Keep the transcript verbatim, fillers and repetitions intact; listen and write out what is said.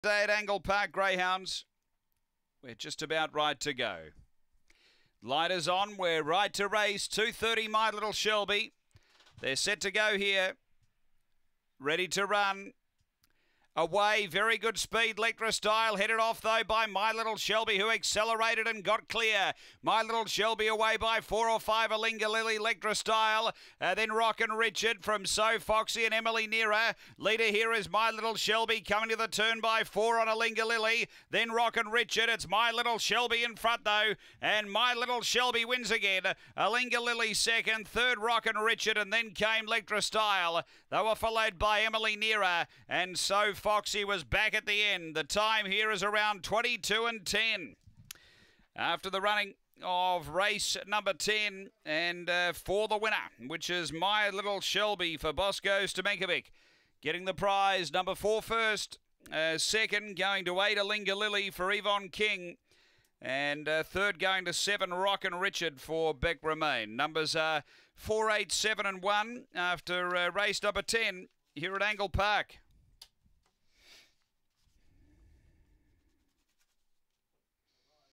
Day at Angle Park Greyhounds. We're just about right to go. Lighters on. We're right to race. two thirty, My Little Shelby. They're set to go here. Ready to run. Away, very good speed. Lectra Style headed off though by My Little Shelby, who accelerated and got clear. My Little Shelby away by four or five. Alinga Lily, Lectra Style, uh, then Rockin' Richard from So Foxy and Emily Nearer. Leader here is My Little Shelby coming to the turn by four on Alinga Lily, then Rockin' Richard. It's My Little Shelby in front though, and My Little Shelby wins again. Alinga Lily second, third Rockin' Richard, and then came Lectra Style. They were followed by Emily Nearer, and So Foxy was back at the end. The time here is around twenty-two and ten. After the running of race number ten, and uh, for the winner, which is My Little Shelby for Bosco Stamenkovic. Getting the prize, number four first. Uh, second, going to eight, Alinga Lily for Yvonne King. And uh, third going to seven, Rockin' Richard for Beck Remain. Numbers are four, eight, seven and one after uh, race number ten here at Angle Park.